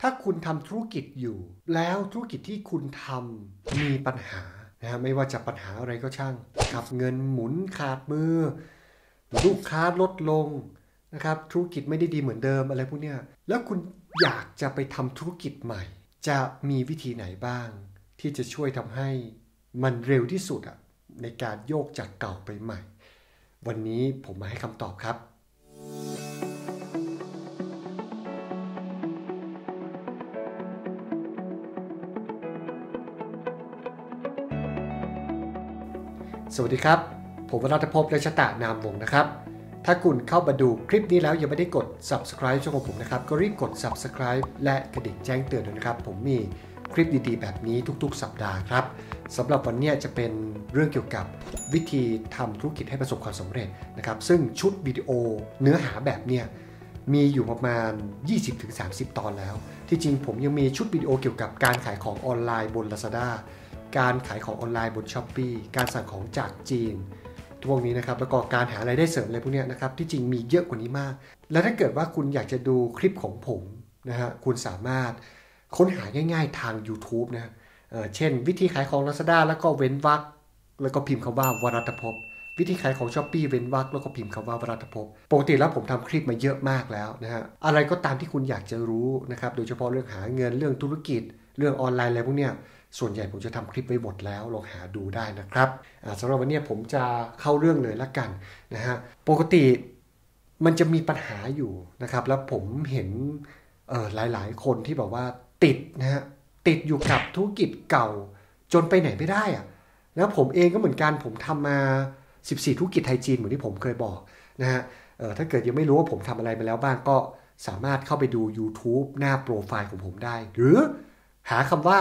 ถ้าคุณทำธุรกิจอยู่แล้วธุรกิจที่คุณทำมีปัญหาไม่ว่าจะปัญหาอะไรก็ช่างครับเงินหมุนขาดมือลูกค้าลดลงนะครับธุรกิจไม่ได้ดีเหมือนเดิมอะไรพวกเนี้ยแล้วคุณอยากจะไปทำธุรกิจใหม่จะมีวิธีไหนบ้างที่จะช่วยทำให้มันเร็วที่สุดในการโยกจากเก่าไปใหม่วันนี้ผมมาให้คำตอบครับสวัสดีครับผมวรัตภพ เลชตะนามวงศ์นะครับถ้าคุณเข้ามาดูคลิปนี้แล้วยังไม่ได้กด Subscribe ช่องของผมนะครับก็รีบกด Subscribe และกระดิ่งแจ้งเตือนด้วยนะครับผมมีคลิปดีๆแบบนี้ทุกๆสัปดาห์ครับสำหรับวันนี้จะเป็นเรื่องเกี่ยวกับวิธีทำธุรกิจให้ประสบความสำเร็จนะครับซึ่งชุดวิดีโอเนื้อหาแบบเนี้ยมีอยู่ประมาณ 20-30 ตอนแล้วที่จริงผมยังมีชุดวิดีโอเกี่ยวกับการขายของออนไลน์บน Lazadaการขายของออนไลน์บน Shopee การสั่งของจากจีนพวกนี้นะครับแล้วก็การหารายได้เสริมอะไรพวกนี้นะครับที่จริงมีเยอะกว่านี้มากและถ้าเกิดว่าคุณอยากจะดูคลิปของผมนะฮะคุณสามารถค้นหาง่ายๆทาง YouTube นะเช่นวิธีขายของ Lazada แล้วก็เว้นวรรคแล้วก็พิมพ์คำว่าวรัตภพวิธีขายของ Shopee เว้นวรรคแล้วก็พิมพ์คำว่าวรัตภพปกติแล้วผมทำคลิปมาเยอะมากแล้วนะฮะอะไรก็ตามที่คุณอยากจะรู้นะครับโดยเฉพาะเรื่องหาเงินเรื่องธุรกิจเรื่องออนไลน์อะไรพวกเนี้ยส่วนใหญ่ผมจะทำคลิปไว้หมดแล้วลองหาดูได้นะครับสำหรับวันนี้ผมจะเข้าเรื่องเลยละกันนะฮะปกติมันจะมีปัญหาอยู่นะครับแล้วผมเห็นหลายๆคนที่แบบว่าติดนะฮะติดอยู่กับธุรกิจเก่าจนไปไหนไม่ได้แล้วผมเองก็เหมือนกันผมทำมา14ธุรกิจไทยจีนเหมือนที่ผมเคยบอกนะฮะถ้าเกิดยังไม่รู้ว่าผมทำอะไรมาแล้วบ้างก็สามารถเข้าไปดู YouTube หน้าโปรไฟล์ของผมได้หรือหาคำว่า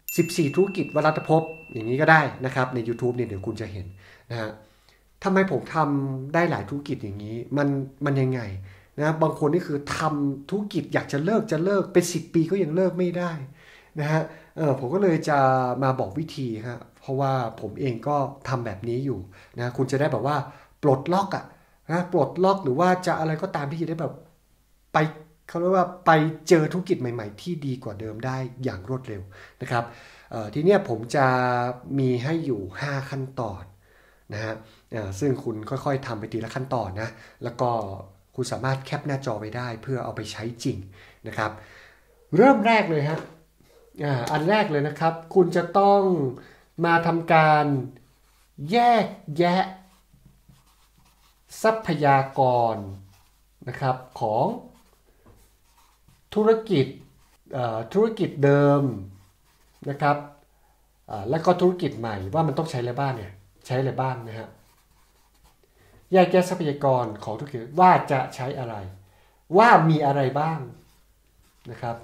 14ธุรกิจวรัตภพอย่างนี้ก็ได้นะครับใน YouTube เนี่ยเดี๋ยวคุณจะเห็นนะฮะทำไมผมทำได้หลายธุรกิจอย่างนี้มันยังไงนะบางคนนี่คือทำธุรกิจอยากจะเลิกเป็น10 ปีก็ยังเลิกไม่ได้นะฮะผมก็เลยจะมาบอกวิธีครับเพราะว่าผมเองก็ทำแบบนี้อยู่นะคุณจะได้แบบว่าปลดล็อกนะปลดล็อกหรือว่าจะอะไรก็ตามที่จะได้แบบไปเขาเรียกว่าไปเจอธุรกิจใหม่ๆที่ดีกว่าเดิมได้อย่างรวดเร็วนะครับทีนี้ผมจะมีให้อยู่5ขั้นตอนนะฮะซึ่งคุณค่อยๆทำไปทีละขั้นตอนนะแล้วก็คุณสามารถแคปหน้าจอไว้ได้เพื่อเอาไปใช้จริงนะครับเริ่มแรกเลยฮะอันแรกเลยนะครับคุณจะต้องมาทำการแยกแยะทรัพยากรนะครับของธุรกิจเดิมนะครับแล้วก็ธุรกิจใหม่ว่ามันต้องใช้อะไรบ้างเนี่ยใช้อะไรบ้างนะฮะแยกแยะทรัพยากรของธุรกิจว่าจะใช้อะไรว่ามีอะไรบ้างนะครับ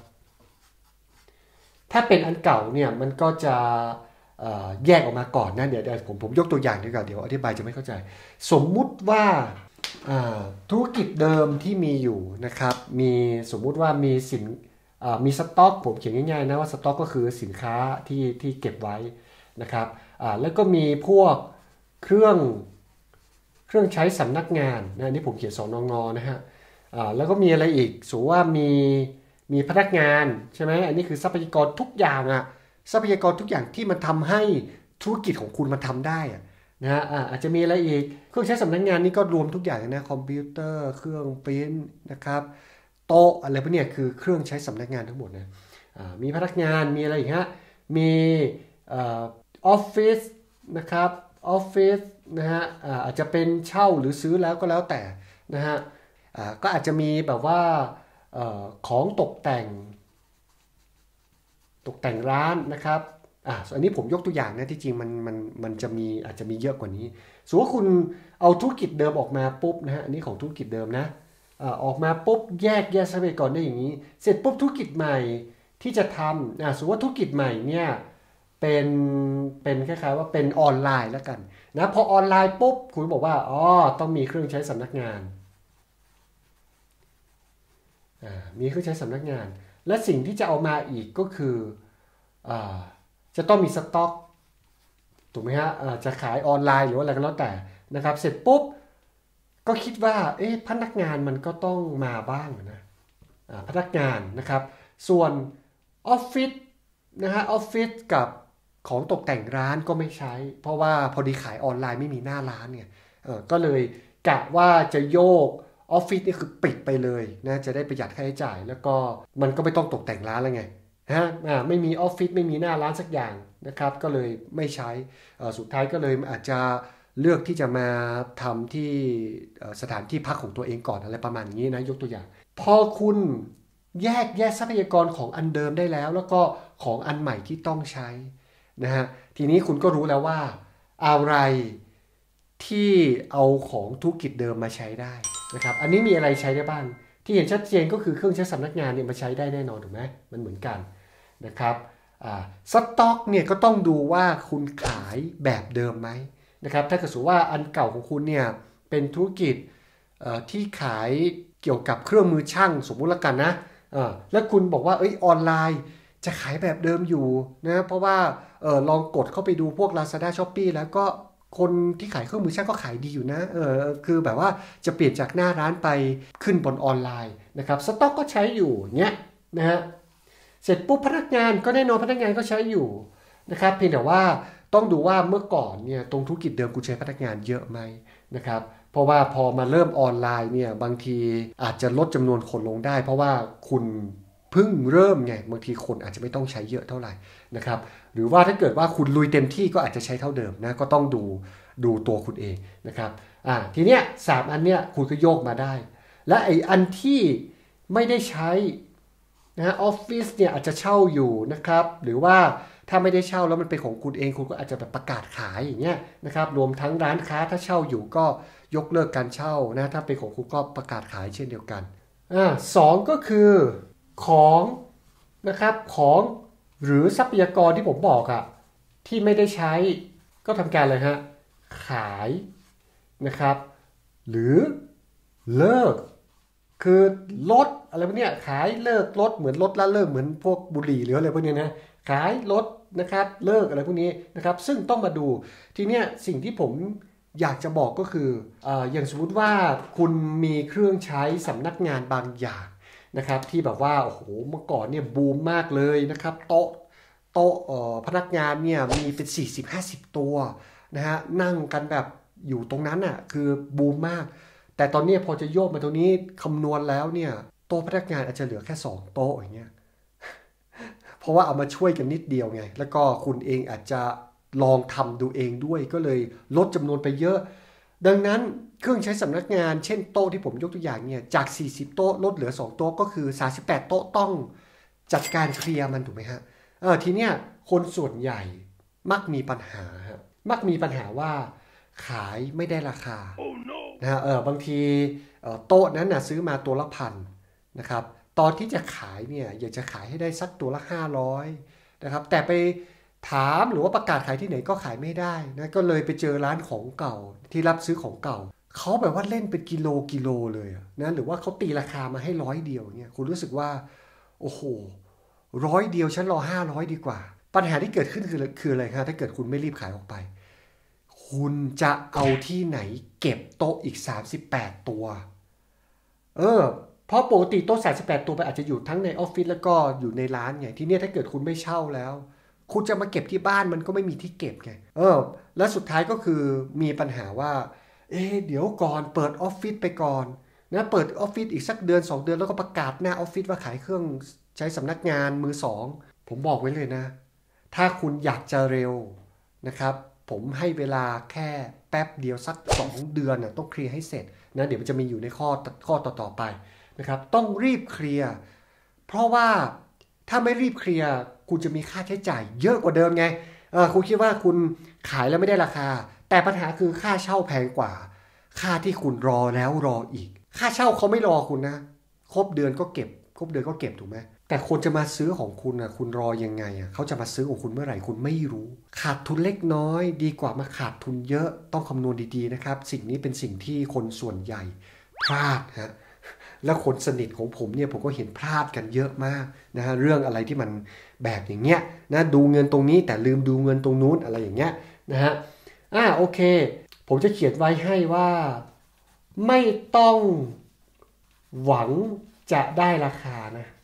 ถ้าเป็นอันเก่าเนี่ยมันก็จะแยกออกมาก่อนนะเดี๋ยวผมยกตัวอย่างดีกว่าเดี๋ยวอธิบายจะไม่เข้าใจสมมุติว่าธุรกิจเดิมที่มีอยู่นะครับมีสมมุติว่ามีสต็อกผมเขียนง่ายๆนะว่าสต็อกก็คือสินค้าที่เก็บไว้นะครับแล้วก็มีพวกเครื่องใช้สำนักงานนะนี่ผมเขียน2 งนะฮะแล้วก็มีอะไรอีกสมมติว่ามีพนักงานใช่ไหมอันนี้คือทรัพยากรทุกอย่างทรัพยากรทุกอย่างที่มันทำให้ธุรกิจของคุณมันทำได้นะฮะอาจจะมีอะไรอีกเครื่องใช้สำนักงานนี่ก็รวมทุกอย่างนะคอมพิวเตอร์เครื่องปริ้นนะครับโต๊ะอะไรพวกนี้คือเครื่องใช้สำนักงานทั้งหมดนะมีพนักงานมีอะไรอีกฮะมีออฟฟิศนะครับออฟฟิศนะฮะอาจจะเป็นเช่าหรือซื้อแล้วก็แล้วแต่นะฮะก็อาจจะมีแบบว่าของตกแต่งร้านนะครับอันนี้ผมยกตัวอย่างนะที่จริงมันจะมีอาจจะมีเยอะกว่านี้สมมติว่าคุณเอาธุรกิจเดิมออกมาปุ๊บนะฮะอันนี้ของธุรกิจเดิมนะออกมาปุ๊บแยกทรัพยากรได้อย่างนี้เสร็จปุ๊บธุรกิจใหม่ที่จะทำสมมติว่าธุรกิจใหม่เนี่ยเป็นคล้ายๆว่าเป็นออนไลน์แล้วกันนะพอออนไลน์ปุ๊บคุณบอกว่าต้องมีเครื่องใช้สำนักงานมีเครื่องใช้สำนักงานและสิ่งที่จะเอามาอีกก็คือจะต้องมีสต็อกถูกไหมฮะจะขายออนไลน์หรือว่าอะไรก็แล้วแต่นะครับเสร็จปุ๊บก็คิดว่าพนักงานมันก็ต้องมาบ้างนะพนักงานนะครับส่วนออฟฟิศนะฮะออฟฟิศกับของตกแต่งร้านก็ไม่ใช้เพราะว่าพอดีขายออนไลน์ไม่มีหน้าร้านเนี่ยก็เลยกะว่าจะโยกออฟฟิศนี่คือปิดไปเลยนะจะได้ประหยัดค่าใช้จ่ายแล้วก็มันก็ไม่ต้องตกแต่งร้านแล้วไงไม่มีออฟฟิศไม่มีหน้าร้านสักอย่างนะครับก็เลยไม่ใช้สุดท้ายก็เลยอาจจะเลือกที่จะมาทำที่สถานที่พักของตัวเองก่อนอะไรประมาณนี้นะยกตัวอย่างพอคุณแยกทรัพยากรของอันเดิมได้แล้วก็ของอันใหม่ที่ต้องใช้นะฮะทีนี้คุณก็รู้แล้วว่าอะไรที่เอาของธุรกิจเดิมมาใช้ได้นะครับอันนี้มีอะไรใช้ได้บ้างที่เห็นชัดเจนก็คือเครื่องใช้สำนักงานเนี่ยมาใช้ได้แน่นอนถูกไหมมันเหมือนกันนะครับสต็อกเนี่ยก็ต้องดูว่าคุณขายแบบเดิมไหมนะครับถ้าเกิดว่าอันเก่าของคุณเนี่ยเป็นธุรกิจที่ขายเกี่ยวกับเครื่องมือช่างสมมุติละกันนะแล้วคุณบอกว่าออนไลน์จะขายแบบเดิมอยู่นะเพราะว่าลองกดเข้าไปดูพวก Lazada Shopee แล้วก็คนที่ขายเครื่องมือช่างก็ขายดีอยู่นะคือแบบว่าจะเปลี่ยนจากหน้าร้านไปขึ้นบนออนไลน์นะครับสต็อกก็ใช้อยู่เงี้ยนะฮะเสร็จปุ๊บพนักงานก็แน่นอนพนักงานก็ใช้อยู่นะครับเพียงแต่ว่าต้องดูว่าเมื่อก่อนเนี่ยตรงธุรกิจเดิมคุณใช้พนักงานเยอะไหมนะครับเพราะว่าพอมาเริ่มออนไลน์เนี่ยบางทีอาจจะลดจำนวนคนลงได้เพราะว่าคุณเพิ่งเริ่มไงบางทีคนอาจจะไม่ต้องใช้เยอะเท่าไหร่นะครับหรือว่าถ้าเกิดว่าคุณลุยเต็มที่ก็อาจจะใช้เท่าเดิมนะก็ต้องดูตัวคุณเองนะครับทีเนี้ย3อันเนี้ยคุณก็โยกมาได้และไอ้อันที่ไม่ได้ใช้นะออฟฟิศเนี่ยอาจจะเช่าอยู่นะครับหรือว่าถ้าไม่ได้เช่าแล้วมันเป็นของคุณเองคุณก็อาจจะแบบประกาศขายอย่างเงี้ยนะครับรวมทั้งร้านค้าถ้าเช่าอยู่ก็ยกเลิกการเช่านะถ้าเป็นของคุณก็ประกาศขายเช่นเดียวกันสองก็คือของนะครับของหรือทรัพยากรที่ผมบอกที่ไม่ได้ใช้ก็ทำการเลยฮะขายนะครับหรือเลิกคือลดอะไรพวกนี้ขายเลิกลดเหมือนลดละเลิกเหมือนพวกบุหรี่หรืออะไรพวกนี้นะขายลดนะครับเลิกอะไรพวกนี้นะครับซึ่งต้องมาดูทีเนี้ยสิ่งที่ผมอยากจะบอกก็คืออย่างสมมุติว่าคุณมีเครื่องใช้สำนักงานบางอย่างนะครับที่แบบว่าโอ้โหเมื่อก่อนเนี่ยบูมมากเลยนะครับโต๊ะพนักงานเนี่ยมีเป็น40-50ตัวนะฮะนั่งกันแบบอยู่ตรงนั้นคือบูมมากแต่ตอนนี้พอจะโยกมาตรงนี้คำนวณแล้วเนี่ยโต๊ะพนักงานอาจจะเหลือแค่2โต๊ะอย่างเงี้ยเพราะว่าเอามาช่วยกันนิดเดียวไงแล้วก็คุณเองอาจจะลองทำดูเองด้วยก็เลยลดจำนวนไปเยอะดังนั้นเครื่องใช้สำนักงานเช่นโต๊ะที่ผมยกตัวอย่างเนี่ยจาก40โต๊ะลดเหลือ2โต๊ะก็คือ38โต๊ะต้องจัดการเคลียร์มันถูกไหมฮะทีเนี้ยคนส่วนใหญ่มักมีปัญหาว่าขายไม่ได้ราคา oh, no. นะฮะบางทีโต๊ะนั้นซื้อมาตัวละ1,000นะครับตอนที่จะขายเนี่ยอยากจะขายให้ได้สักตัวละ500นะครับแต่ไปถามหรือว่าประกาศขายที่ไหนก็ขายไม่ได้นะก็เลยไปเจอร้านของเก่าที่รับซื้อของเก่าเขาแบบว่าเล่นเป็นกิโลเลยนะหรือว่าเขาตีราคามาให้100เดียวเนี่ยคุณรู้สึกว่าโอ้โห100เดียวฉันรอ500ดีกว่าปัญหาที่เกิดขึ้นคืออะไรครับถ้าเกิดคุณไม่รีบขายออกไปคุณจะเอาที่ไหนเก็บโต๊ะอีก38ตัวเพราะปกติโต๊ะ38ตัวไปอาจจะอยู่ทั้งในออฟฟิศแล้วก็อยู่ในร้านไงที่นี่ถ้าเกิดคุณไม่เช่าแล้วคุณจะมาเก็บที่บ้านมันก็ไม่มีที่เก็บไงและสุดท้ายก็คือมีปัญหาว่าเดี๋ยวก่อนเปิดออฟฟิศไปก่อนนะเปิดออฟฟิศอีกสักเดือน2เดือนแล้วก็ประกาศหน้าออฟฟิศว่าขายเครื่องใช้สำนักงานมือ2ผมบอกไว้เลยนะถ้าคุณอยากจะเร็วนะครับผมให้เวลาแค่แป๊บเดียวสัก2เดือนต้องเคลียร์ให้เสร็จนะเดี๋ยวมันจะมีอยู่ในข้อต่อไปนะครับต้องรีบเคลียร์เพราะว่าถ้าไม่รีบเคลียร์คุณจะมีค่าใช้จ่ายเยอะกว่าเดิมไงคุณคิดว่าคุณขายแล้วไม่ได้ราคาแต่ปัญหาคือค่าเช่าแพงกว่าค่าที่คุณรอแล้วรออีกค่าเช่าเขาไม่รอคุณนะครบเดือนก็เก็บถูกไหมแต่คนจะมาซื้อของคุณคุณรอยังไงเขาจะมาซื้อของคุณเมื่อไหร่คุณไม่รู้ขาดทุนเล็กน้อยดีกว่ามาขาดทุนเยอะต้องคำนวณดีๆนะครับสิ่งนี้เป็นสิ่งที่คนส่วนใหญ่พลาดฮะแล้วคนสนิทของผมเนี่ยผมก็เห็นพลาดกันเยอะมากนะฮะเรื่องอะไรที่มันแบบอย่างเงี้ยนะดูเงินตรงนี้แต่ลืมดูเงินตรงนู้นอะไรอย่างเงี้ยนะฮะโอเคผมจะเขียนไว้ให้ว่าไม่ต้องหวังจะได้ราคานะ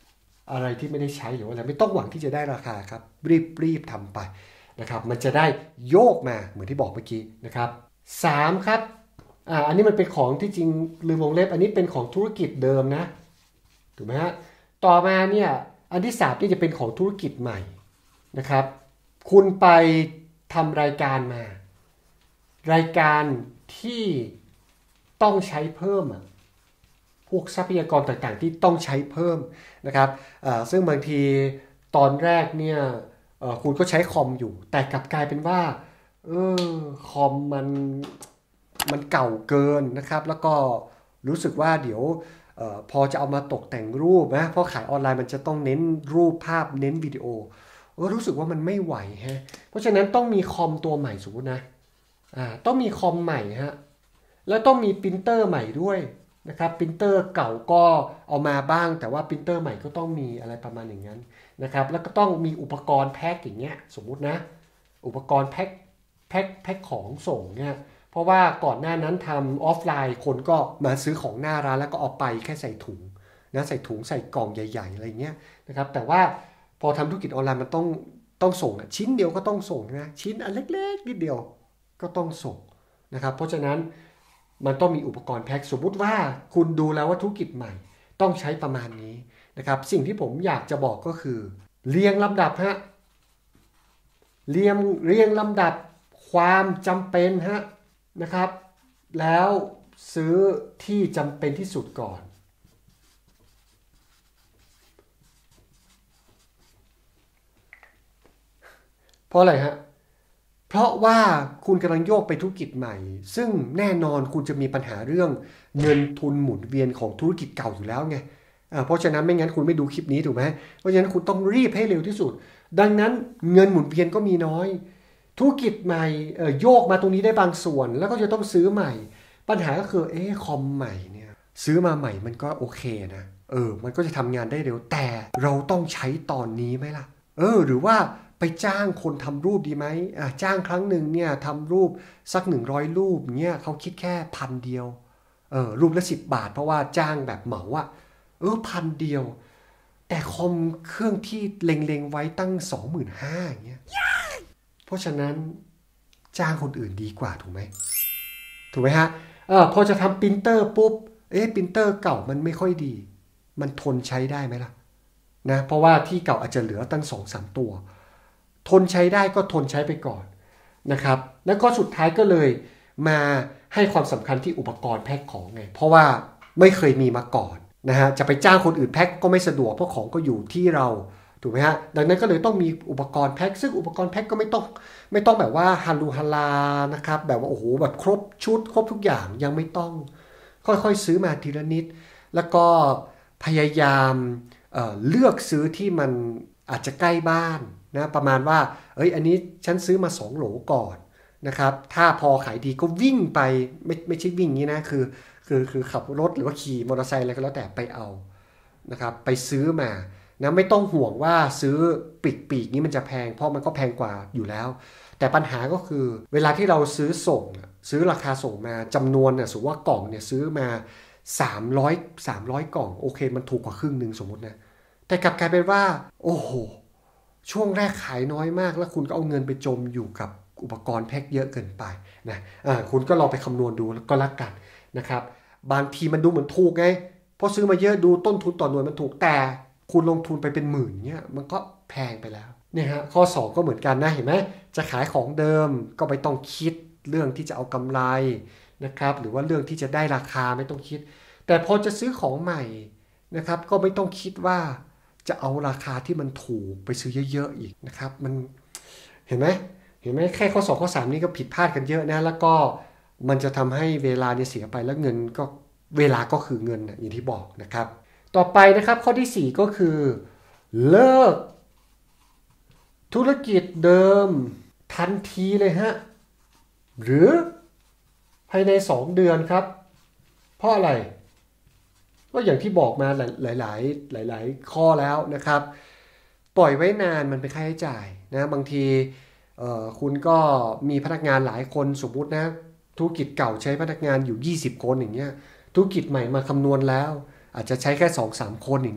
อะไรที่ไม่ได้ใช้หรือว่าอะไรไม่ต้องหวังที่จะได้ราคาครับรีบทำไปนะครับมันจะได้โยกมาเหมือนที่บอกเมื่อกี้นะครับ3ครับอันนี้มันเป็นของที่จริงลืมวงเล็บอันนี้เป็นของธุรกิจเดิมนะถูกไหมฮะต่อมาเนี่ยอันที่3ที่จะเป็นของธุรกิจใหม่นะครับคุณไปทำรายการมารายการที่ต้องใช้เพิ่มพวกทรัพยากรต่างๆที่ต้องใช้เพิ่มนะครับซึ่งบางทีตอนแรกเนี่ยคุณก็ใช้คอมอยู่แต่กลับกลายเป็นว่าคอมมันเก่าเกินนะครับแล้วก็รู้สึกว่าเดี๋ยวพอจะเอามาตกแต่งรูปนะเพราะขายออนไลน์มันจะต้องเน้นรูปภาพเน้นวิดีโอรู้สึกว่ามันไม่ไหวฮะเพราะฉะนั้นต้องมีคอมตัวใหม่สมมตินะต้องมีคอมใหม่ฮะแล้วต้องมีปรินเตอร์ใหม่ด้วยนะครับปรินเตอร์เก่าก็เอามาบ้างแต่ว่าปรินเตอร์ใหม่ก็ต้องมีอะไรประมาณอย่างนั้นนะครับแล้วก็ต้องมีอุปกรณ์แพ็คอย่างเงี้ยสมมุตินะอุปกรณ์แพ็คของส่งเนี่ยเพราะว่าก่อนหน้านั้นทำออฟไลน์คนก็มาซื้อของหน้าร้านแล้วก็เอาไปแค่ใส่ถุงนะใส่ถุงใส่กล่องใหญ่ๆอะไรเงี้ยนะครับแต่ว่าพอทำธุรกิจออนไลน์มันต้องส่งชิ้นเดียวก็ต้องส่งนะชิ้นอันเล็กๆนิดเดียวก็ต้องส่งนะครับเพราะฉะนั้นมันต้องมีอุปกรณ์แพ็คสมมุติว่าคุณดูแล้วว่าธุรกิจใหม่ต้องใช้ประมาณนี้นะครับสิ่งที่ผมอยากจะบอกก็คือเรียงลำดับฮะเรียงลำดับความจำเป็นฮะนะครับแล้วซื้อที่จำเป็นที่สุดก่อนเพราะอะไรฮะเพราะว่าคุณกำลังโยกไปธุรกิจใหม่ซึ่งแน่นอนคุณจะมีปัญหาเรื่องเงินทุนหมุนเวียนของธุรกิจเก่าอยู่แล้วไงเพราะฉะนั้นไม่งั้นคุณไม่ดูคลิปนี้ถูกไหมเพราะฉะนั้นคุณต้องรีบให้เร็วที่สุดดังนั้นเงินหมุนเวียนก็มีน้อยธุรกิจใหม่โยกมาตรงนี้ได้บางส่วนแล้วก็จะต้องซื้อใหม่ปัญหาก็คือคอมใหม่เนี่ยซื้อมาใหม่มันก็โอเคนะมันก็จะทำงานได้เร็วแต่เราต้องใช้ตอนนี้ไหมล่ะหรือว่าไปจ้างคนทำรูปดีไหมจ้างครั้งหนึ่งเนี่ยทำรูปสัก100รูปเนี่ยเขาคิดแค่1,000เดียวรูปละ10 บาทเพราะว่าจ้างแบบเหมา1,000เดียวแต่คอมเครื่องที่เล็งๆไว้ตั้ง 25,000อย่างเงี้ยเพราะฉะนั้นจ้างคนอื่นดีกว่าถูกไหมฮะพอจะทำปรินเตอร์ปุ๊บปรินเตอร์เก่ามันไม่ค่อยดีมันทนใช้ได้ไหมล่ะนะเพราะว่าที่เก่าอาจจะเหลือตั้ง 2-3 ตัวทนใช้ได้ก็ทนใช้ไปก่อนนะครับแล้วก็สุดท้ายก็เลยมาให้ความสำคัญที่อุปกรณ์แพ็คของไงเพราะว่าไม่เคยมีมาก่อนนะฮะจะไปจ้างคนอื่นแพ็คก็ไม่สะดวกเพราะของก็อยู่ที่เราถูกไหมฮะดังนั้นก็เลยต้องมีอุปกรณ์แพ็คซึ่งอุปกรณ์แพ็คก็ไม่ต้องแบบว่าฮาลูฮาลานะครับแบบว่าโอ้โหแบบครบชุดครบทุกอย่างยังไม่ต้องค่อยๆซื้อมาทีละนิดแล้วก็พยายามเลือกซื้อที่มันอาจจะใกล้บ้านนะประมาณว่าอันนี้ฉันซื้อมา2 โหลก่อนนะครับถ้าพอขายดีก็วิ่งไปไม่ใช่วิ่งนี้นะคือขับรถหรือว่าขี่มอเตอร์ไซค์อะไรก็แล้วแต่ไปเอานะครับไปซื้อมานะไม่ต้องห่วงว่าซื้อปีกนี้มันจะแพงเพราะมันก็แพงกว่าอยู่แล้วแต่ปัญหาก็คือเวลาที่เราซื้อราคาส่งมาจำนวนเนี่ยสมมติว่ากล่องเนี่ยซื้อมา300 กล่องโอเคมันถูกกว่าครึ่งนึงสมมตินะแต่กลับกลายเป็นว่าโอ้โหช่วงแรกขายน้อยมากแล้วคุณก็เอาเงินไปจมอยู่กับอุปกรณ์แพ็คเยอะเกินไปนะคุณก็ลองไปคำนวณดูก็แล้วกันนะครับบางทีมันดูเหมือนถูกไงเพราะซื้อมาเยอะดูต้นทุนต่อหน่วยมันถูกแต่คุณลงทุนไปเป็นหมื่นเนี่ยมันก็แพงไปแล้วเนี่ยฮะข้อ2ก็เหมือนกันนะเห็นไหมจะขายของเดิมก็ไม่ต้องคิดเรื่องที่จะเอากำไรนะครับหรือว่าเรื่องที่จะได้ราคาไม่ต้องคิดแต่พอจะซื้อของใหม่นะครับก็ไม่ต้องคิดว่าจะเอาราคาที่มันถูกไปซื้อเยอะๆอีกนะครับมันเห็นไหมแค่ข้อ2ข้อ3นี่ก็ผิดพลาดกันเยอะนะแล้วก็มันจะทำให้เวลาเนี่ยเสียไปแล้วเงินก็เวลาก็คือเงินอย่างที่บอกนะครับต่อไปนะครับข้อที่4ก็คือเลิกธุรกิจเดิมทันทีเลยฮะหรือภายใน2 เดือนครับเพราะอะไรก็อย่างที่บอกมาหลายข้อแล้วนะครับปล่อยไว้นานมันเป็นค่าใช้จ่ายนะบางทีคุณก็มีพนักงานหลายคนสมมุตินะธุรกิจเก่าใช้พนักงานอยู่20 คนอย่างเงี้ยธุรกิจใหม่มาคำนวณแล้วอาจจะใช้แค่ 2-3 คนอย่างเงี้ย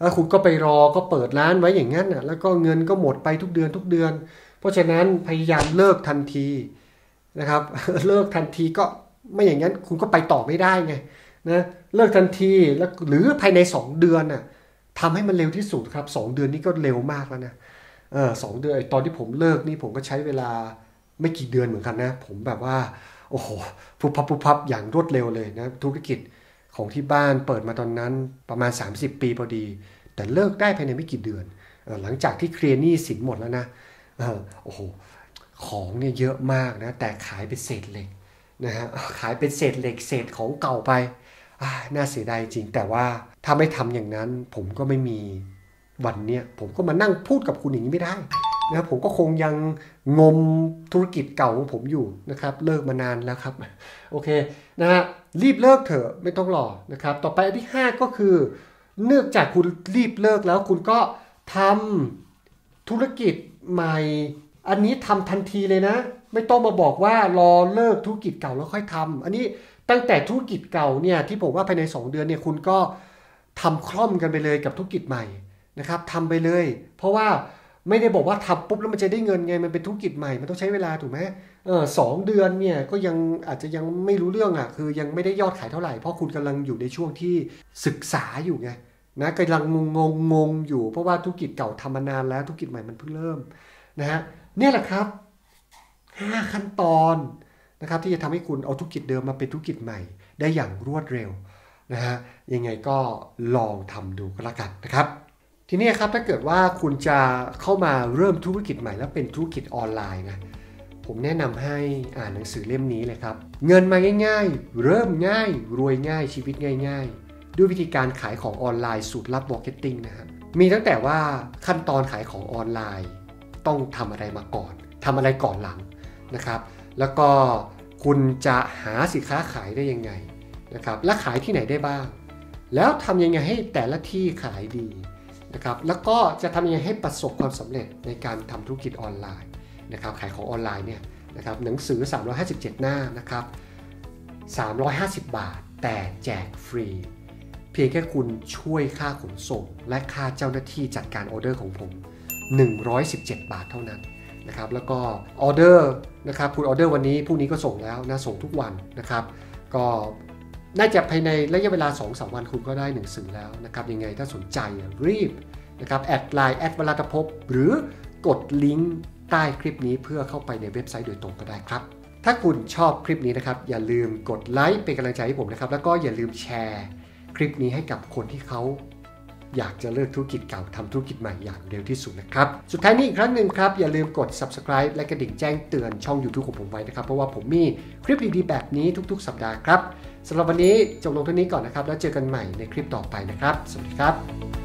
คุณก็ไปรอก็เปิดร้านไว้อย่างนั้นน่ะแล้วก็เงินก็หมดไปทุกเดือนเพราะฉะนั้นพยายามเลิกทันทีนะครับ เลิกทันทีก็ไม่อย่างนั้นคุณก็ไปต่อไม่ได้ไงนะเลิกทันทีแล้วหรือภายใน2เดือนน่ะทำให้มันเร็วที่สุดครับ2เดือนนี้ก็เร็วมากแล้วนะ2เดือนตอนที่ผมเลิกนี่ผมก็ใช้เวลาไม่กี่เดือนเหมือนกันนะผมแบบว่าโอ้โหพุบพับอย่างรวดเร็วเลยนะธุรกิจของที่บ้านเปิดมาตอนนั้นประมาณ30ปีพอดีแต่เลิกได้ภายในไม่กี่เดือนหลังจากที่เคลียร์หนี้สินหมดแล้วนะโอ้โหของเนี่ยเยอะมากนะแต่ขายเป็นเศษเหล็กนะฮะขายเป็นเศษเหล็กเศษของเก่าไปน่าเสียดายจริงแต่ว่าถ้าไม่ทำอย่างนั้นผมก็ไม่มีวันเนี้ยผมก็มานั่งพูดกับคุณอย่างนี้ไม่ได้นะผมก็คงยังงมธุรกิจเก่าของผมอยู่นะครับเลิกมานานแล้วครับโอเคนะฮะรีบเลิกเถอะไม่ต้องรอนะครับต่อไปอันที่5ก็คือเนื่องจากคุณรีบเลิกแล้วคุณก็ทำธุรกิจใหม่อันนี้ทำทันทีเลยนะไม่ต้องมาบอกว่ารอเลิกธุรกิจเก่าแล้วค่อยทำอันนี้ตั้งแต่ธุรกิจเก่าเนี่ยที่ผมว่าภายใน2เดือนเนี่ยคุณก็ทำคล่อมกันไปเลยกับธุรกิจใหม่นะครับทำไปเลยเพราะว่าไม่ได้บอกว่าทำปุ๊บแล้วมันจะได้เงินไงมันเป็นธุรกิจใหม่มันต้องใช้เวลาถูกไหม2 เดือนเนี่ยก็ยังอาจจะยังไม่รู้เรื่องคือยังไม่ได้ยอดขายเท่าไหร่เพราะคุณกำลังอยู่ในช่วงที่ศึกษาอยู่ไงนะกำลังงงอยู่เพราะว่าธุรกิจเก่าทำมานานแล้วธุรกิจใหม่มันเพิ่งเริ่มนะฮะเนี่ยแหละครับ5ขั้นตอนนะครับที่จะทำให้คุณเอาธุรกิจเดิมมาเป็นธุรกิจใหม่ได้อย่างรวดเร็วนะฮะยังไงก็ลองทำดูก็แล้วกันนะครับทีนี้ครับถ้าเกิดว่าคุณจะเข้ามาเริ่มธุรกิจใหม่แล้วเป็นธุรกิจออนไลน์นะผมแนะนำให้อ่านหนังสือเล่มนี้เลยครับเงินมาง่ายๆเริ่มง่ายรวยง่ายชีวิตง่ายๆด้วยวิธีการขายของออนไลน์สูตรลับมาร์เก็ตติ้งนะครับมีตั้งแต่ว่าขั้นตอนขายของออนไลน์ต้องทำอะไรมาก่อนทำอะไรก่อนหลังนะครับแล้วก็คุณจะหาสินค้าขายได้ยังไงนะครับและขายที่ไหนได้บ้างแล้วทำยังไงให้แต่ละที่ขายดีนะครับแล้วก็จะทำยังไงให้ประสบความสำเร็จในการทำธุรกิจออนไลน์นะครับขายของออนไลน์เนี่ยนะครับหนังสือ357หน้านะครับ350 บาทแต่แจกฟรีเพียงแค่คุณช่วยค่าขนส่งและค่าเจ้าหน้าที่จัดการออเดอร์ของผม117 บาทเท่านั้นนะครับแล้วก็ออเดอร์นะครับคุณออเดอร์วันนี้พรุ่งนี้ก็ส่งแล้วนะส่งทุกวันนะครับก็น่าจะภายในระยะเวลา 2-3 วันคุณก็ได้หนังสือแล้วนะครับยังไงถ้าสนใจรีบนะครับแอดไลน์วราทภพหรือกดลิงก์ใต้คลิปนี้เพื่อเข้าไปในเว็บไซต์โดยตรงก็ได้ครับถ้าคุณชอบคลิปนี้นะครับอย่าลืมกดไลค์เป็นกำลังใจให้ผมนะครับแล้วก็อย่าลืมแชร์คลิปนี้ให้กับคนที่เขาอยากจะเลิกธุรกิจเก่าทำธุรกิจใหม่อย่างเร็วที่สุดนะครับสุดท้ายนี้อีกครั้งหนึ่งครับอย่าลืมกด Subscribe และกระดิ่งแจ้งเตือนช่อง YouTube ของผมไว้นะครับเพราะว่าผมมีคลิปดีๆแบบนี้ทุกๆสัปดาห์ครับสำหรับวันนี้จบลงเท่านี้ก่อนนะครับแล้วเจอกันใหม่ในคลิปต่อไปนะครับสวัสดีครับ